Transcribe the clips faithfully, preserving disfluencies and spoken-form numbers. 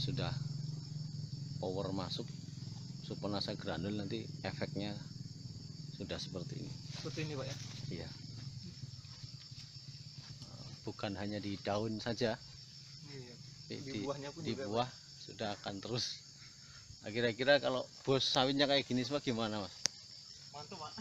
sudah power masuk Suponasa granul, nanti efeknya sudah seperti ini. Seperti ini Pak ya? Iya. Bukan hanya di daun saja, iya. di, Di buahnya pun di juga, buah Pak, sudah akan terus. Nah, kira-kira kalau bos sawitnya kayak gini semua gimana Mas? Mantap Pak.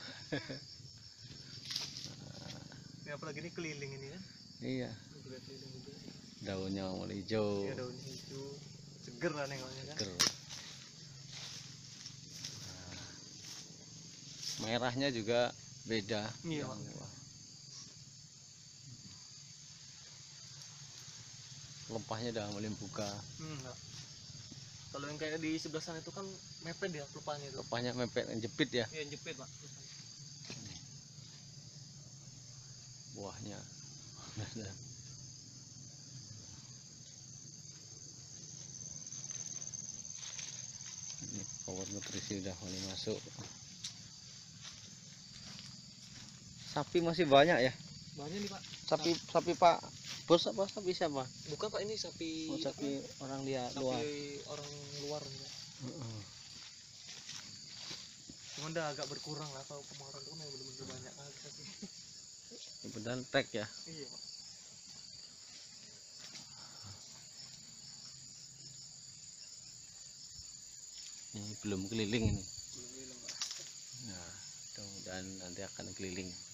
Ya, apalagi ini keliling ini kan? Iya. Keliling juga. Daunnya mulai hijau. Iya, daun hijau, seger lah nengoknya kan? Seger. Nah, merahnya juga beda. Iya, yang Pak. Lempahnya udah mulai buka. Hmm, enggak. Kalau yang kayak di sebelah sana itu kan mepet ya pelepahnya itu. Lempahnya mepet, jepit ya. Iya, jepit Pak. Buahnya. Ini power nutrisi udah mulai masuk. Sapi masih banyak ya? Banyak nih Pak. Sapi sapi Pak Bos apa sapi siapa? Bukan Pak, ini sapi. Oh, sapi apa? orang lihat Sapi luar. orang luar. Ya. Uh-uh. Cuman udah agak berkurang lah, kalau kemarin tuh bener-bener banyak lagi sapi. Beneran trek ya? Iya Pak. Ini belum keliling ini. Belum bilang Pak. Nah, mudah-mudahan nanti akan keliling.